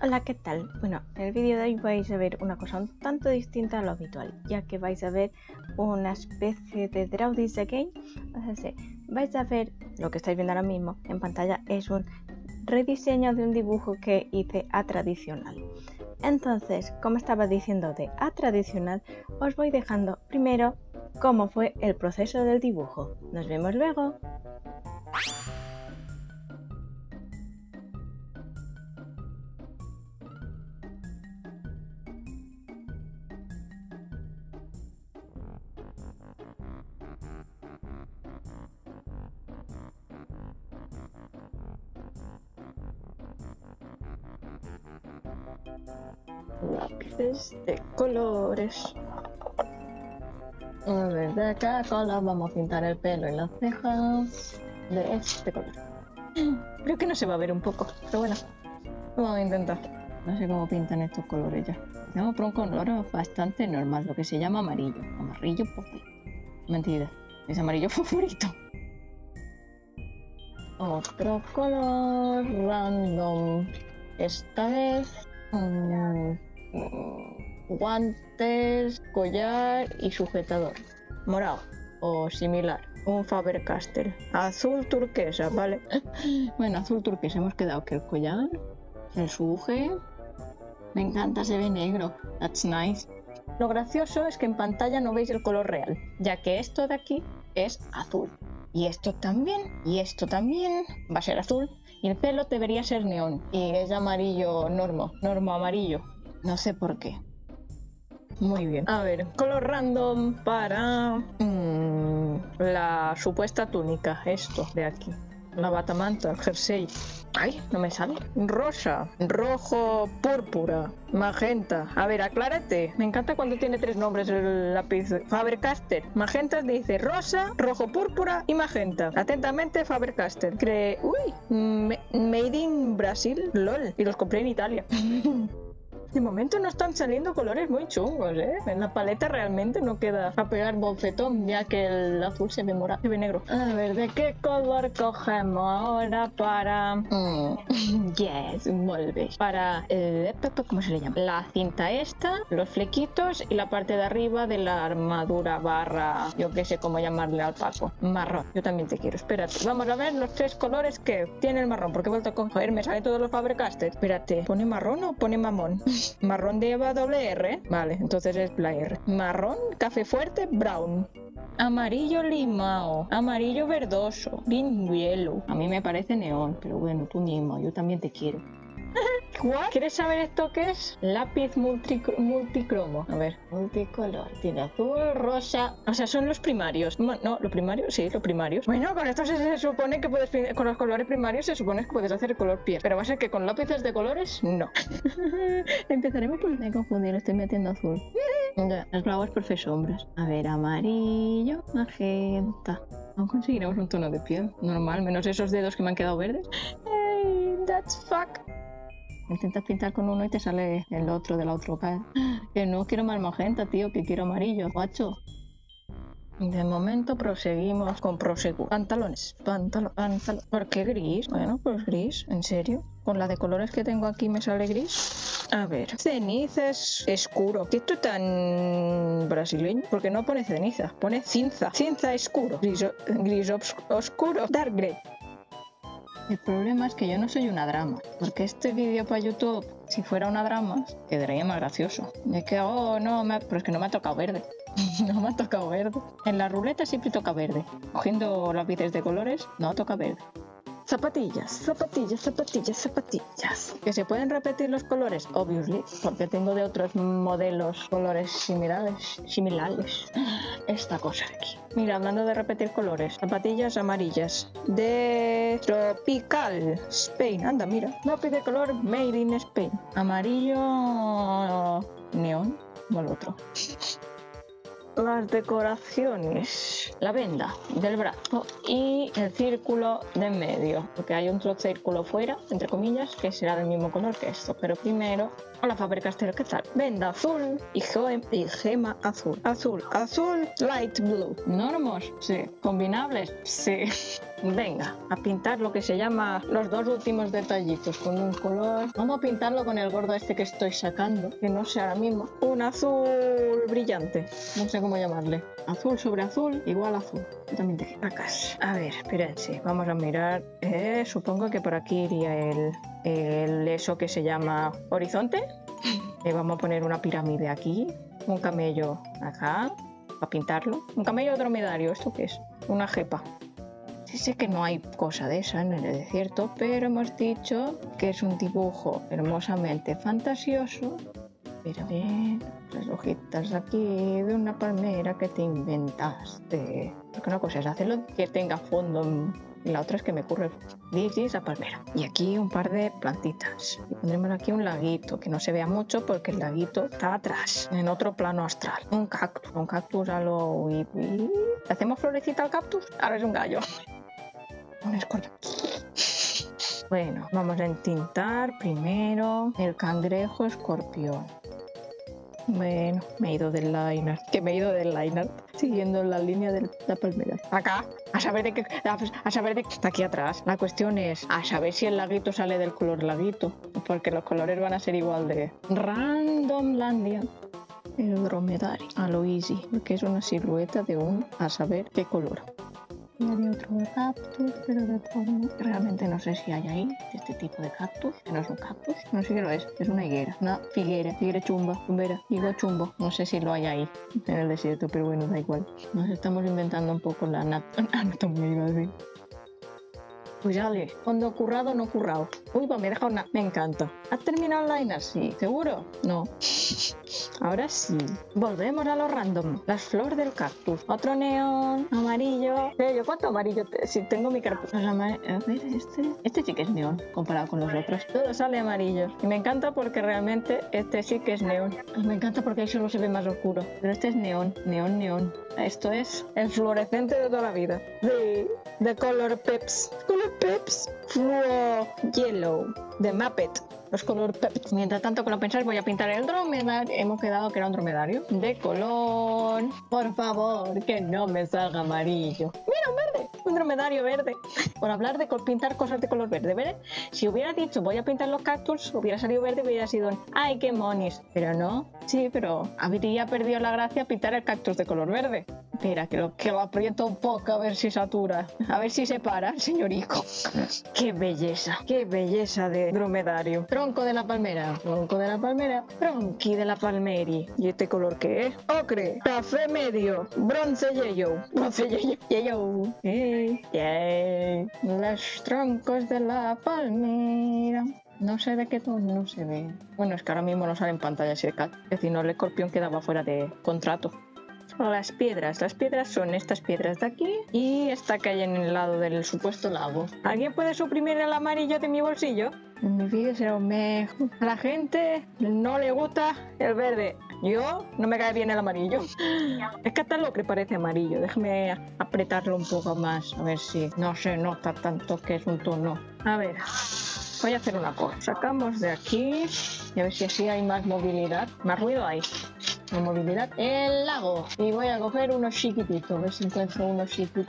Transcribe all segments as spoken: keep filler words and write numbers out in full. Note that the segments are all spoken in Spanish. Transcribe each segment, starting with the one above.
Hola, ¿qué tal? Bueno, en el vídeo de hoy vais a ver una cosa un tanto distinta a lo habitual, ya que vais a ver una especie de Draw This Again. O sea, vais a ver lo que estáis viendo ahora mismo en pantalla, es un rediseño de un dibujo que hice a tradicional. Entonces, como estaba diciendo de a tradicional, os voy dejando primero cómo fue el proceso del dibujo. Nos vemos luego. Lápices de colores. A ver, de cada color vamos a pintar el pelo y las cejas de este color. Creo que no se va a ver un poco, pero bueno, vamos a intentar. No sé cómo pintan estos colores ya. Vamos por un color bastante normal, lo que se llama amarillo. Amarillo favorito. Mentira, es amarillo favorito. Otro color random. Esta vez mmm, guantes, collar y sujetador. Morado o similar. Un Faber-Castell. Azul turquesa, ¿vale? Bueno, azul turquesa. Hemos quedado que el collar, el suje. Me encanta, se ve negro. That's nice. Lo gracioso es que en pantalla no veis el color real, ya que esto de aquí es azul. Y esto también, y esto también va a ser azul. Y el pelo debería ser neón. Y es amarillo normo, normo amarillo. No sé por qué. Muy bien. A ver, color random para mmm, la supuesta túnica. Esto de aquí. La batamanta, el jersey. Ay, no me sale. Rosa, rojo, púrpura, magenta. A ver, aclárate. Me encanta cuando tiene tres nombres el lápiz. Faber-Castell. Magenta dice rosa, rojo, púrpura y magenta. Atentamente, Faber-Castell. Cree... Uy, made in Brasil. LOL. Y los compré en Italia. De momento no están saliendo colores muy chungos, ¿eh? En la paleta realmente no queda a pegar bofetón, ya que el azul se ve morado, se ve negro. A ver, ¿de qué color cogemos ahora para...? Mm. Yes, vuelve. Para... Eh, ¿cómo se le llama? La cinta esta, los flequitos y la parte de arriba de la armadura barra... Yo qué sé cómo llamarle al Paco. Marrón. Yo también te quiero. Espérate. Vamos a ver los tres colores que tiene el marrón, porque he vuelto a coger. Me sale todos los Faber-Castell. Espérate. ¿Pone marrón o pone mamón? Marrón de Eva doble R, vale, entonces es la R. Marrón, café fuerte, brown. Amarillo limao, amarillo verdoso, green yellow. A mí me parece neón, pero bueno, tú mismo, yo también te quiero. ¿What? ¿Quieres saber esto qué es? Lápiz multi multicromo. A ver, multicolor. Tiene azul, rosa. O sea, son los primarios. No, los primarios, sí, los primarios. Bueno, con esto se, se supone que puedes, con los colores primarios se supone que puedes hacer el color piel. Pero va a ser que con lápices de colores, no. Empezaremos por me confundir, estoy metiendo azul. Las flowers por sombras. A ver, amarillo, magenta. Aún conseguiremos un tono de piel normal, menos esos dedos que me han quedado verdes. Hey, that's fuck. Intentas pintar con uno y te sale el otro de la otra cara. Que no quiero más magenta, tío, que quiero amarillo, guacho. De momento proseguimos con prosegu. Pantalones, pantalón, pantalón. ¿Por qué gris? Bueno, pues gris, ¿en serio? Con la de colores que tengo aquí me sale gris. A ver, ceniza es escuro. ¿Qué esto tan brasileño? Porque no pone ceniza, pone cinza. Cinza escuro, gris, gris oscuro, dark grey. El problema es que yo no soy una drama, porque este vídeo para YouTube, si fuera una drama, quedaría más gracioso. Es que, oh, no, me ha... pero es que no me ha tocado verde. No me ha tocado verde. En la ruleta siempre toca verde. Cogiendo lápices de colores, no toca verde. Zapatillas, zapatillas, zapatillas, zapatillas. ¿Que se pueden repetir los colores? Obviously, porque tengo de otros modelos colores similares. Similares. Esta cosa de aquí. Mira, hablando de repetir colores. Zapatillas amarillas. De Tropical Spain. Anda, mira. Lápiz de color Made in Spain. Amarillo... neón. O el otro. Las decoraciones, la venda del brazo y el círculo de en medio, porque hay otro círculo fuera, entre comillas, que será del mismo color que esto, pero primero, hola Faber-Castell, ¿qué tal? Venda azul y, y gema azul, azul, azul, light blue. ¿Normos? Sí. ¿Combinables? Sí. Venga, a pintar lo que se llama los dos últimos detallitos con un color. Vamos a pintarlo con el gordo este que estoy sacando, que no sé ahora mismo. Un azul brillante, no sé cómo llamarle. Azul sobre azul, igual azul. Yo también te sacas. A ver, espérense, vamos a mirar. Eh, supongo que por aquí iría el, el eso que se llama horizonte. Le vamos a poner una pirámide aquí, un camello acá, para pintarlo. Un camello dromedario, ¿esto qué es? Una jepa. Sí sé que no hay cosa de esa en el desierto, pero hemos dicho que es un dibujo hermosamente fantasioso. Pero a ver, las hojitas aquí de una palmera que te inventaste. Porque una cosa es hacerlo que tenga fondo y la otra es que me ocurre dirigir esa palmera. Y aquí un par de plantitas. Y pondremos aquí un laguito, que no se vea mucho porque el laguito está atrás, en otro plano astral. Un cactus, un cactus a lo... Uy, uy. ¿Le hacemos florecita al cactus? Ahora es un gallo. Un escorpión. Bueno, vamos a entintar primero el cangrejo escorpión. Bueno, me he ido del liner. Que me he ido del liner. Siguiendo la línea de la palmera. Acá. A saber de qué. A saber de qué está aquí atrás. La cuestión es a saber si el laguito sale del color laguito. Porque los colores van a ser igual de Randomlandia. El dromedario. A lo easy. Porque es una silueta de un a saber qué color. Y hay otro cactus, pero de forma... Realmente no sé si hay ahí este tipo de cactus. Que no es un cactus. No sé qué lo es. Es una higuera. Una figuera. Figuera chumba. Chumbera. Higo chumbo. No sé si lo hay ahí en el desierto, pero bueno, da igual. Nos estamos inventando un poco la anat anatomía, iba a decir. Pues ya le, cuando currado no currado. Uy, pues me he dejado una... Me encanta. ¿Has terminado el liner? Sí. ¿Seguro? No. Ahora sí. Volvemos a lo random. Las flores del cactus. Otro neón. Amarillo. Eh, ¿Yo cuánto amarillo? Te... Si tengo mi carpeta. A ver, este... Este sí que es neón comparado con los otros. Todo sale amarillo. Y me encanta porque realmente este sí que es neón. Me encanta porque ahí solo se ve más oscuro. Pero este es neón. Neón, neón. Esto es el fluorescente de toda la vida. De, de Color Peps. Color Peps. Fluo Yellow. De Muppet. Los color Peps. Mientras tanto, con lo pensáis, voy a pintar el dromedario. Hemos quedado que era un dromedario. De color. Por favor, que no me salga amarillo. Mira, un verde. Un dromedario verde. Por hablar de pintar cosas de color verde, ¿verdad? Si hubiera dicho voy a pintar los cactus, hubiera salido verde y hubiera sido un ¡ay, qué monis! Pero no. Sí, pero habría perdido la gracia pintar el cactus de color verde. Espera, que lo, que lo aprieto un poco a ver si satura. A ver si se para, señorico. ¡Qué belleza! ¡Qué belleza de dromedario! Tronco de la palmera. Tronco de la palmera. Tronqui de la palmeri. ¿Y este color qué es? Ocre. Café medio. Bronce yellow. Bronce yellow. Yellow. Hey. Yay. Los troncos de la palmera. No sé de qué tono no se ve. Bueno, es que ahora mismo no sale en pantalla si el cat. Es decir, no, el escorpión quedaba fuera de contrato. Las piedras. Las piedras son estas piedras de aquí y esta que hay en el lado del supuesto lago. ¿Alguien puede suprimir el amarillo de mi bolsillo? En mi vídeo será un mejor. A la gente no le gusta el verde. Yo no me cae bien el amarillo. Es que hasta lo que parece amarillo. Déjame apretarlo un poco más. A ver si no se nota tanto que es un tono. A ver. Voy a hacer una cosa. Sacamos de aquí y a ver si así hay más movilidad. Más ruido hay. Más movilidad. El lago. Y voy a coger uno chiquitito. A ver si encuentro uno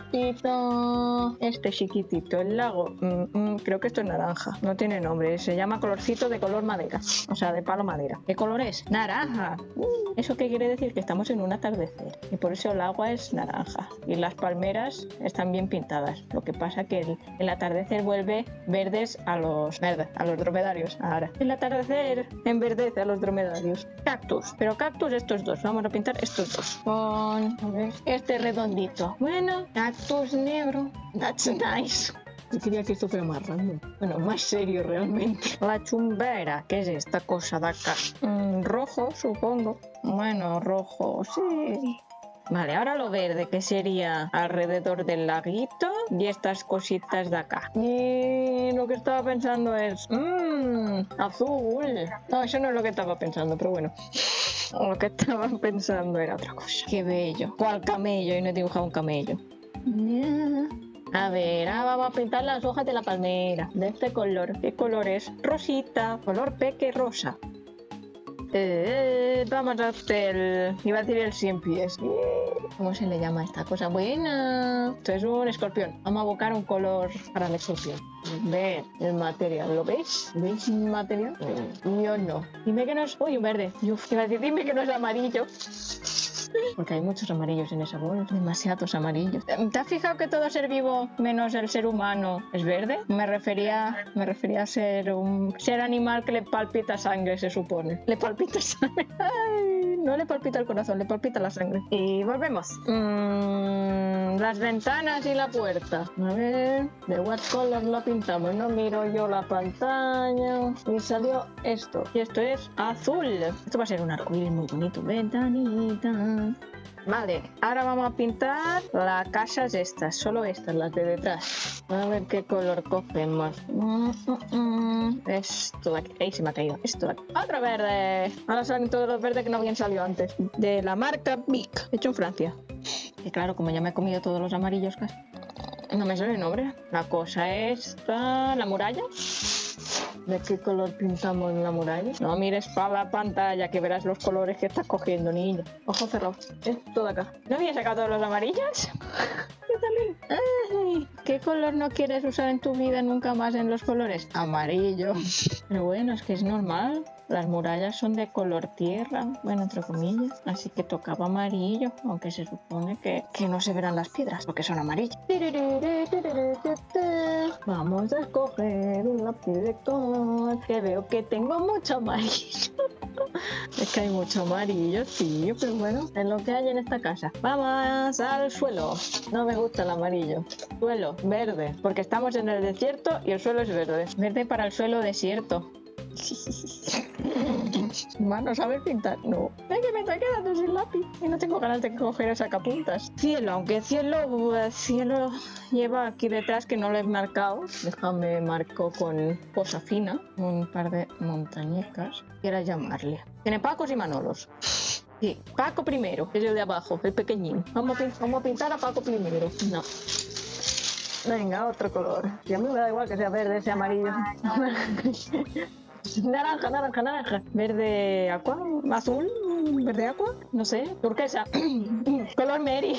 chiquitito. Este chiquitito. El lago. Mm, mm, creo que esto es naranja. No tiene nombre. Se llama colorcito de color madera. O sea, de palo madera. ¿Qué color es? Naranja. Uh, ¿Eso qué quiere decir? Que estamos en un atardecer. Y por eso el agua es naranja. Y las palmeras están bien pintadas. Lo que pasa que el, el atardecer vuelve verdes a los... Verde, a los dromedarios. Ahora. El atardecer enverdece a los dromedarios. Cactus. Pero cactus estos dos. Vamos a pintar estos dos. Con a ver, este redondito. Bueno, cactus negro. That's nice. Yo quería que esto fuera más random. Bueno, más serio realmente. La chumbera. ¿Qué es esta cosa de acá? Mm, rojo, supongo. Bueno, rojo, sí. Vale, ahora lo verde, que sería alrededor del laguito y estas cositas de acá. Y lo que estaba pensando es... Mmm, azul. No, eso no es lo que estaba pensando, pero bueno. Lo que estaba pensando era otra cosa. Qué bello. ¿Cuál camello? Y no he dibujado un camello. Yeah. A ver, ahora vamos a pintar las hojas de la palmera. De este color. ¿Qué color es? Rosita. Color peque rosa. Eh, vamos a hacer el... Iba a decir el cien pies. ¿Cómo se le llama a esta cosa? Buena. Esto es un escorpión. Vamos a buscar un color para el escorpión. Ver el material. ¿Lo veis? ¿Veis el material? Yo no. Dime que no es... Uy, un verde. Uf, iba a decir, dime que no es amarillo. Porque hay muchos amarillos en esa bola, demasiados amarillos. ¿Te has fijado que todo ser vivo, menos el ser humano, es verde? Me refería, me refería a ser un ser animal que le palpita sangre, se supone. Le palpita sangre. Ay, no le palpita el corazón, le palpita la sangre. Y volvemos. Mm, las ventanas y la puerta. A ver, ¿de what color lo pintamos? No miro yo la pantalla. Y salió esto. Y esto es azul. Esto va a ser un arcoíris muy bonito. Ventanita. Vale, ahora vamos a pintar las casas estas, solo estas, las de detrás. A ver qué color cogemos. Mm, mm, mm. Esto de aquí, ahí se me ha caído. Esto de aquí. Otro verde. Ahora salen todos los verdes que no habían salido antes. De la marca Bic, hecho en Francia. Y claro, como ya me he comido todos los amarillos casi, no me sale el nombre. La cosa esta, la muralla. ¿De qué color pintamos en la muralla? No mires para la pantalla que verás los colores que estás cogiendo, niña. Ojo cerrado. Esto de acá. ¿No había sacado todos los amarillos? Yo también. Ay, ¿qué color no quieres usar en tu vida nunca más en los colores? Amarillo. Pero bueno, es que es normal. Las murallas son de color tierra, bueno, entre comillas, así que tocaba amarillo, aunque se supone que, que no se verán las piedras, porque son amarillas. Vamos a escoger un lápiz de color, que veo que tengo mucho amarillo. Es que hay mucho amarillo, tío, pero bueno, es lo que hay en esta casa. Vamos al suelo. No me gusta el amarillo. Suelo, verde, porque estamos en el desierto y el suelo es verde. Verde para el suelo desierto. Más no sabes pintar, no. Es que me estoy quedando sin lápiz y no tengo ganas de coger sacapuntas. Cielo, aunque cielo, cielo lleva aquí detrás que no lo he marcado. Déjame marco con cosa fina, un par de montañecas. Quiera llamarle. Tiene Pacos y Manolos. Sí, Paco primero, que es el de abajo, el pequeñín. Vamos a, vamos a pintar a Paco primero. No. Venga, otro color. Y a mí me da igual que sea verde, sea amarillo. Naranja, naranja, naranja. Verde aqua, azul, verde aqua, no sé, turquesa. Color Mary.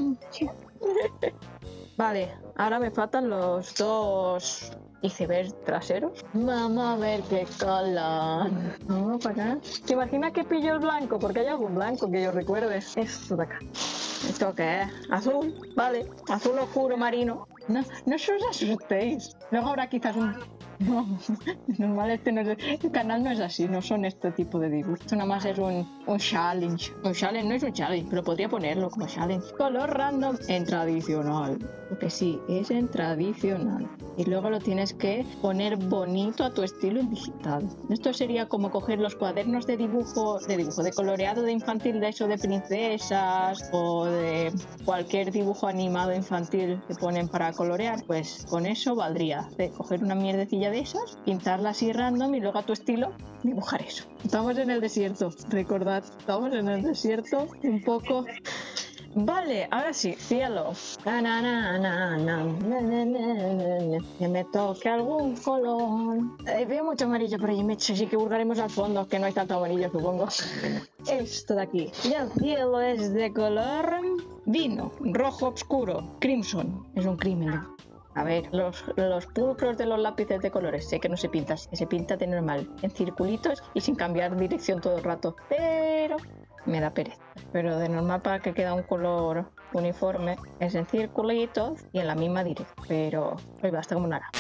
Vale, ahora me faltan los dos icebergs traseros. Vamos a ver qué color. Vamos para acá. ¿Te imaginas que pillo el blanco? Porque hay algún blanco que yo recuerde. Esto de acá. ¿Esto qué es? Azul, vale. Azul oscuro marino. No, no os asustéis. Luego habrá quizás un... No, normal este no es... El canal no es así, no son este tipo de dibujos. Esto nada más es un, un challenge. Un challenge no es un challenge, pero podría ponerlo como challenge. Color random en tradicional. Porque sí, es en tradicional. Y luego lo tienes que poner bonito a tu estilo en digital. Esto sería como coger los cuadernos de dibujo, de dibujo, de coloreado de infantil, de eso de princesas o de cualquier dibujo animado infantil que ponen para colorear. Pues con eso valdría de coger una mierdecilla de esas, pintarla así random y luego a tu estilo dibujar eso. Estamos en el desierto, recordad, estamos en el desierto un poco. Vale, ahora sí, cielo. Na, na, na, na, na, na, na, na. Que me toque algún color. Eh, veo mucho amarillo por ahí, así que buscaremos al fondo, que no hay tanto amarillo, supongo. Esto de aquí. Y el cielo es de color vino, rojo oscuro, crimson. Es un crimen. A ver, los, los pulcros de los lápices de colores, sé que no se pinta, que se pinta de normal, en circulitos y sin cambiar dirección todo el rato, pero me da pereza. Pero de normal para que quede un color uniforme es en circulitos y en la misma dirección, pero hoy basta como nada.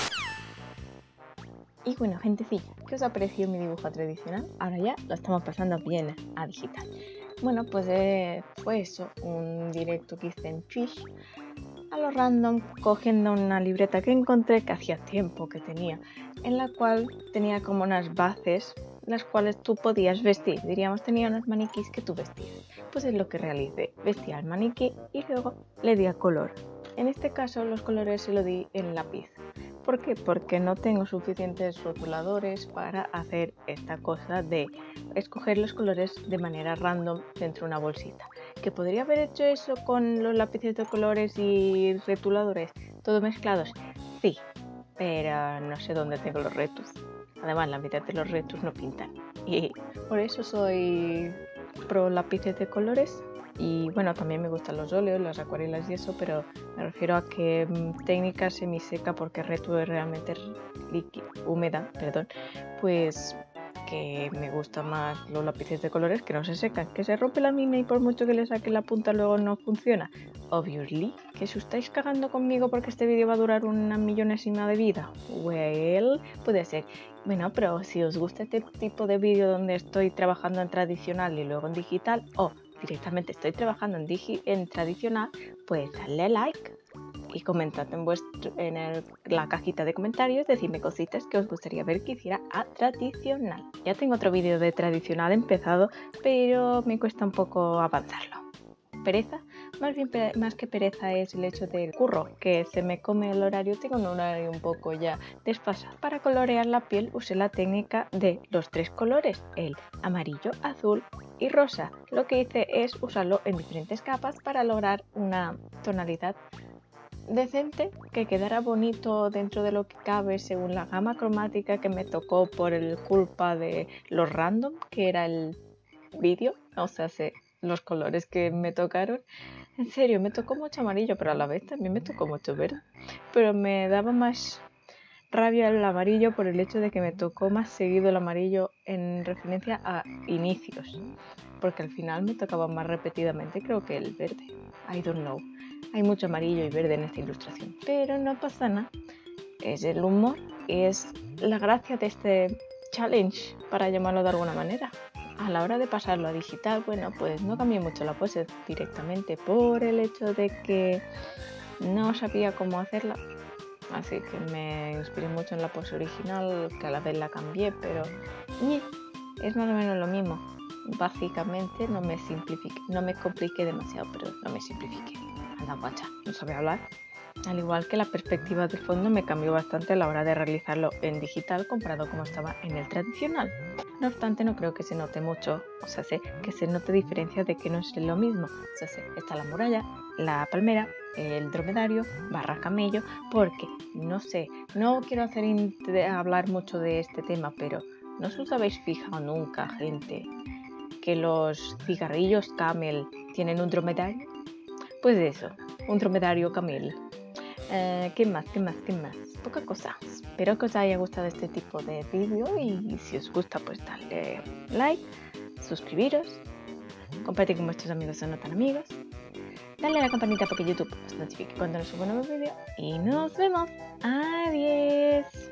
Y bueno, gentecilla, ¿qué os ha parecido mi dibujo tradicional? Ahora ya lo estamos pasando bien a digital. Bueno, pues eh, fue eso, un directo que hice en Twitch a lo random, cogiendo una libreta que encontré que hacía tiempo que tenía, en la cual tenía como unas bases las cuales tú podías vestir, diríamos tenía unos maniquís que tú vestías. Pues es lo que realicé, vestía al maniquí y luego le di a color. En este caso los colores se lo di en lápiz. ¿Por qué? Porque no tengo suficientes rotuladores para hacer esta cosa de escoger los colores de manera random dentro de una bolsita. ¿Que podría haber hecho eso con los lápices de colores y rotuladores todos mezclados? Sí, pero no sé dónde tengo los retus. Además, la mitad de los restos no pintan. Y por eso soy pro lápices de colores. Y bueno, también me gustan los óleos, las acuarelas y eso, pero me refiero a que mmm, técnica semiseca, porque Retu es realmente líquida, húmeda, perdón, pues que me gustan más los lápices de colores que no se secan, que se rompe la mina y por mucho que le saque la punta luego no funciona. Obviously, que si estáis cagando conmigo porque este vídeo va a durar una millonésima de vida. Well, puede ser. Bueno, pero si os gusta este tipo de vídeo donde estoy trabajando en tradicional y luego en digital, o directamente estoy trabajando en, digi en tradicional, pues dadle like y comentad en, vuestro, en el, la cajita de comentarios, decidme cositas que os gustaría ver que hiciera a tradicional. Ya tengo otro vídeo de tradicional empezado, pero me cuesta un poco avanzarlo. ¿Pereza? Más bien, más que pereza es el hecho del curro, que se me come el horario, tengo un horario un poco ya desfasado. Para colorear la piel usé la técnica de los tres colores, el amarillo, azul y rosa. Lo que hice es usarlo en diferentes capas para lograr una tonalidad decente, que quedara bonito dentro de lo que cabe según la gama cromática que me tocó por el culpa de los random, que era el vídeo, o sea, se, los colores que me tocaron. En serio, me tocó mucho amarillo, pero a la vez también me tocó mucho verde. Pero me daba más rabia el amarillo por el hecho de que me tocó más seguido el amarillo en referencia a inicios, porque al final me tocaba más repetidamente, creo que el verde. I don't know. Hay mucho amarillo y verde en esta ilustración, pero no pasa nada. Es el humor, es la gracia de este challenge, para llamarlo de alguna manera. A la hora de pasarlo a digital, bueno, pues no cambié mucho la pose directamente por el hecho de que no sabía cómo hacerla. Así que me inspiré mucho en la pose original, que a la vez la cambié, pero es más o menos lo mismo. Básicamente no me simplifiqué, no me compliqué demasiado, pero no me simplifiqué. Anda guacha, no sabía hablar. Al igual que la perspectiva del fondo me cambió bastante a la hora de realizarlo en digital comparado como estaba en el tradicional. No obstante, no creo que se note mucho, o sea, sé que se note diferencia de que no es lo mismo. O sea, sé, está la muralla, la palmera, el dromedario, barra camello, porque no sé, no quiero hacer hablar mucho de este tema, pero ¿no os habéis fijado nunca, gente, que los cigarrillos camel tienen un dromedario? Pues eso, un dromedario camel. Eh, ¿Qué más? ¿Qué más? ¿Qué más? Poca cosa. Espero que os haya gustado este tipo de vídeo y si os gusta, pues darle like, suscribiros, compartir con vuestros amigos o no tan amigos, darle a la campanita para que YouTube os notifique cuando os subo un nuevo vídeo y nos vemos. Adiós.